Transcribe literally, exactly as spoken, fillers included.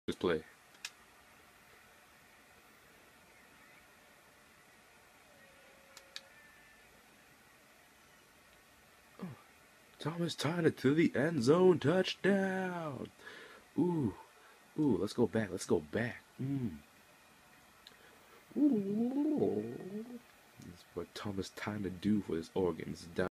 Just play. Oh, Thomas Tyler to the end zone, touchdown. Ooh, ooh, let's go back, let's go back. Mm. Ooh. That's what Thomas Tyler do for his organs.